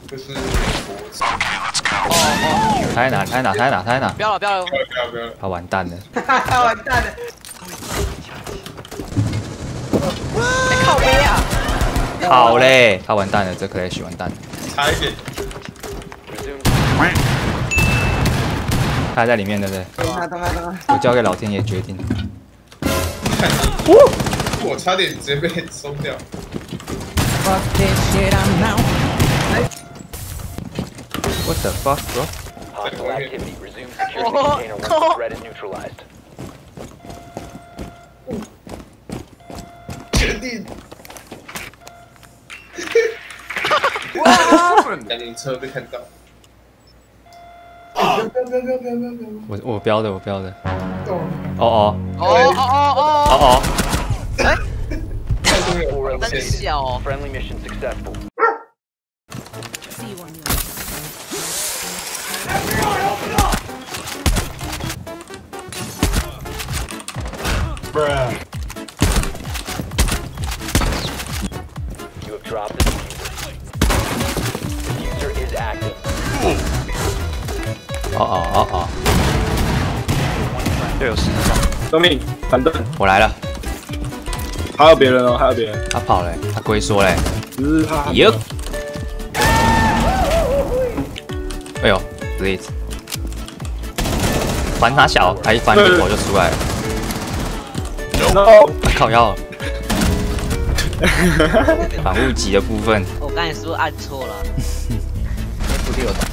就是他在哪？他在哪？他在哪？他在哪？ 不要了，不要了！ 不要， 他完蛋了！ 他完蛋了！ 靠背啊！ 好嘞，他完蛋了，这 Clash 完蛋了。 差一点。 他还在里面，对不对？ 等他！ 我交给老天爷决定。 我差点直接被收掉。 What the fuck, bro? Hostile activity. Resume security container once the threat is neutralized. 确定。赶紧车被看到。不要！ 我标的，我标的。 哦！ 太多有真小哦。 Friendly mission successful. You have dropped the diffuser. Diffuser is active. 队友死了， 救命！反盾！ 我来了。 还有别人哦，还有别人。 他跑了，他龟缩嘞。 只是他。 哟！哎呦 ，Blitz！反他小，他一翻个头就出来了。 No！ 靠腰。防护级的部分。 我刚才是不是按错了？F6的。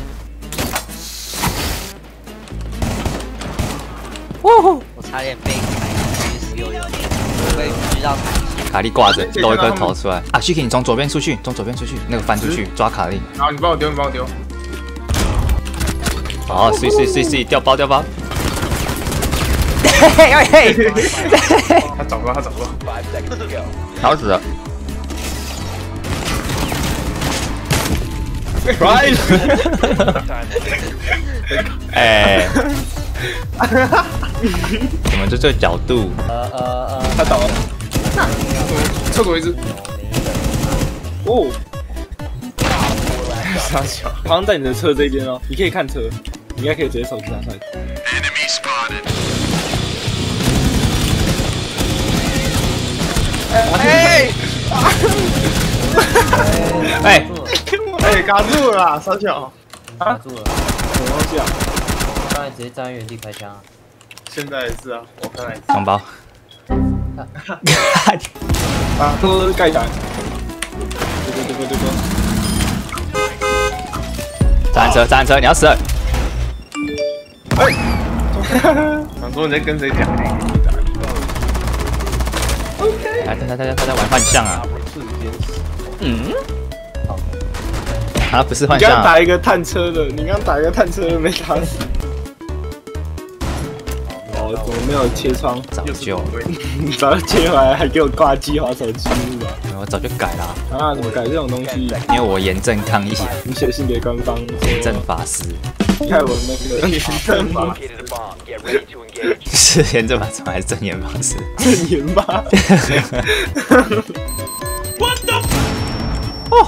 我差点被凯利16有点，被狙到卡利挂着，露一颗头出来。啊 ，Shiki， 你从左边出去，从左边出去，那个翻出去抓卡利。 好，你帮我丢，你帮我丢。 好，碎，掉包。嘿， 他找不到。 5 seconds to go. 吵死了。哎，怎么就这个角度？ 他倒了。 厕所一只。 哦， 傻小。 好像在你的车这边哦，你可以看车，你应该可以直接手机拿出来。 哎，卡住了啦，傻小。 卡住了，什么东西啊？ 刚才直接站在原地开枪啊！ 现在也是啊，我刚才。 双包。 啊，都盖起来。对。 站车，你要死了！ 哎，想说你在跟谁讲？ 他在玩幻象啊！他不是幻象。 你刚打一个探车的，没打死。哦，怎么没有切窗？ 早就， 你早就切回来，还给我挂机滑手机是吧？ 我早就改了啊！怎么改这种东西？ 因为我严正抗议。 你写信给官方。 严正法师。 你看我那个严正法是严正法师还是正言法师？ 正言吧。 What the？ 哦。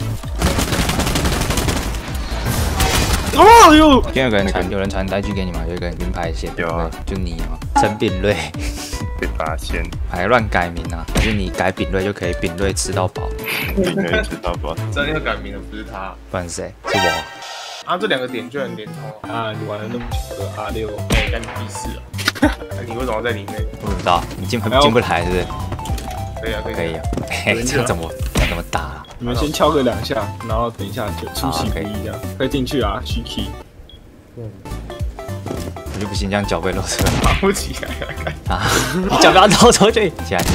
哦哟！ 今天有人传单据给你吗？有一个名牌线。 有啊， 就你嘛，陈炳瑞。 被发现。 还乱改名啊？还是你改炳瑞就可以炳瑞吃到饱？ 炳瑞吃到饱。 真的要改名的不是他， 不然谁？是我。 啊，这两个点居然连通啊！你玩了那么久的R6， 干你屁事啊！你为什么在里面？ 不知道，你进不来是不是？可以啊。这样怎么打啊？ 你们先敲个2下，然后等一下就出其不意这样，可以进去啊 ，Shiki。 我就不信这样脚被露出来， 爬不起来啊！你脚不要露出去，起来！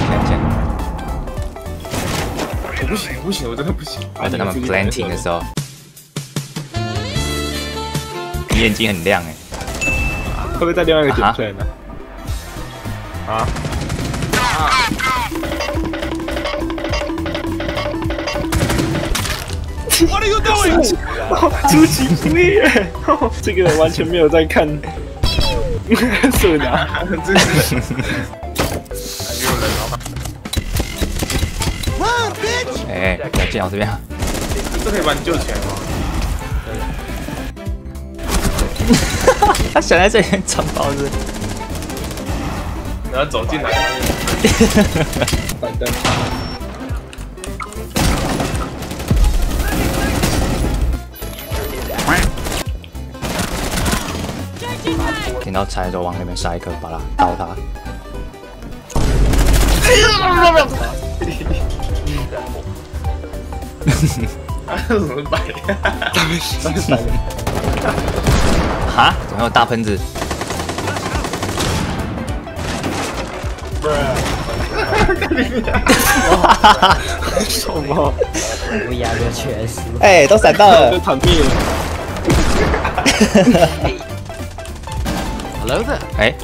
我不行，我真的不行。 我等他们 planting 的时候，你眼睛很亮哎， 会不会在另外一个点出来呢？ 啊！ What are you doing？ 出其不意，这个完全没有在看。射拿， 真是。还有人哎，要进我这边。 这可以把你救起来吗？ 他想在这里藏包子。 然后走进来。 反灯。 听到菜就往那边杀一颗，把它倒他。 怎么摆？ 哈？怎么有大喷子？ 什么？ 不压个全输。 哎，都闪到了。 就团灭了。 Hello there。哎。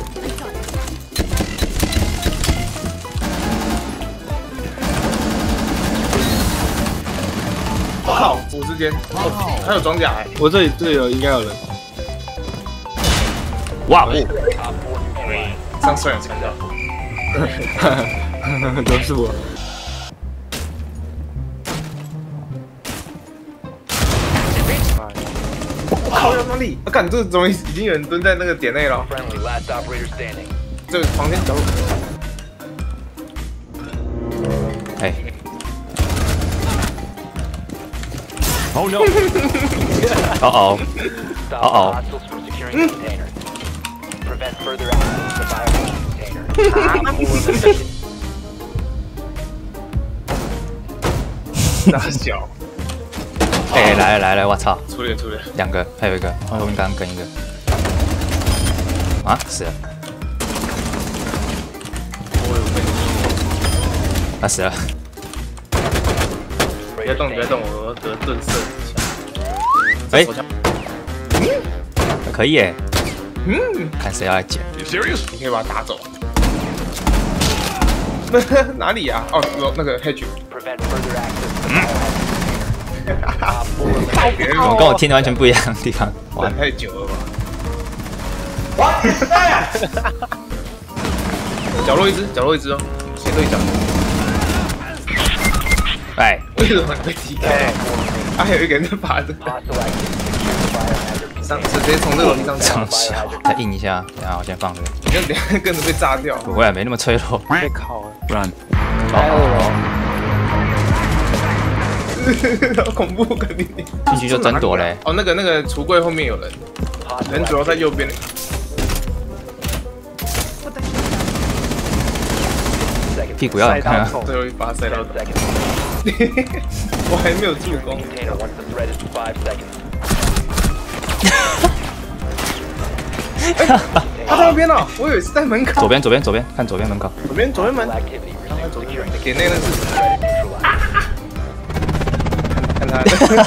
靠，5之间，还有装甲哎！ 我这里有应该有人。 哇哦！ 这样算有成的。 都是我。 我靠，要哪里？我感这怎么已经有人蹲在那个点内了？这个房间角落。 哎。 Oh no！ 哦哦。 大小。 哎，来了，我操！ 处理。 2个，还有一个，后面刚刚跟一个。啊，死了。他死了。 别动，我得盾射哎，可以耶。看谁要来捡。 你可以把他打走。哪里呀？哦，那个 hedge。 怎么跟我听的完全不一样的地方？ 玩太久了吧？角落一只哦，先对角。 哎， 为什么被踢开？还有一个人在爬着。直接从这个楼梯上上小，再硬一下，然后我先放着。 你等下跟着被炸掉。 不会，没那么脆弱。 被烤了， 不然。 好恐怖，肯定。 进去就争夺嘞。 哦，那个橱柜后面有人，人主要在右边。 屁股要看啊！ 最后一发塞到头。我还没有助攻。他在那边呢，我以为是在门口。 左边，看左边门口。 左边门。点那个是。看他。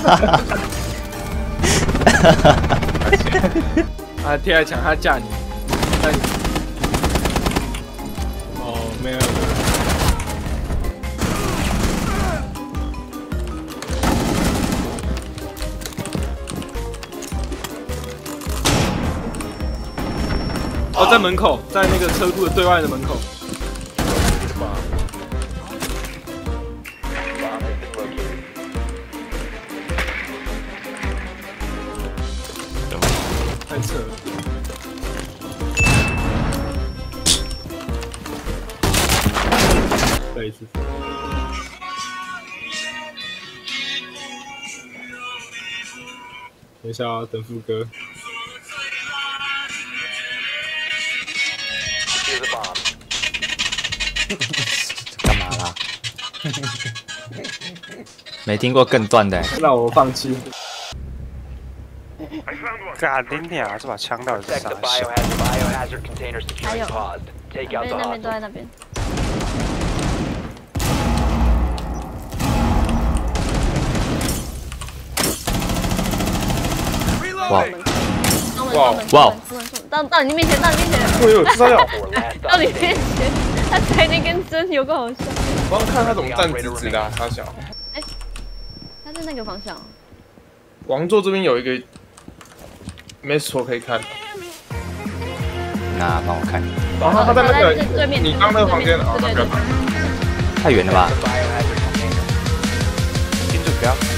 他贴来墙，他架你。哦，没有。哦，在门口，在那个车库的对外的门口。太扯了。再一次。等一下啊，等副歌。 干嘛啦？没听过更断的。 让我放弃。 干你娘！这把枪到底是啥？ 还有，那边都在那边。 哇！ 哇！到你面前，到你面前！ 哎呦，知道要到你面前，他踩那根针，有个好笑。 我要看他怎么站直直的啊，他小。 哎，他是那个方向。 王座这边有一个 metro 可以看。 那帮我看。 然后他在那个对面， 你刚那个房间啊，那不要看。 太远了吧？ 停住，不要。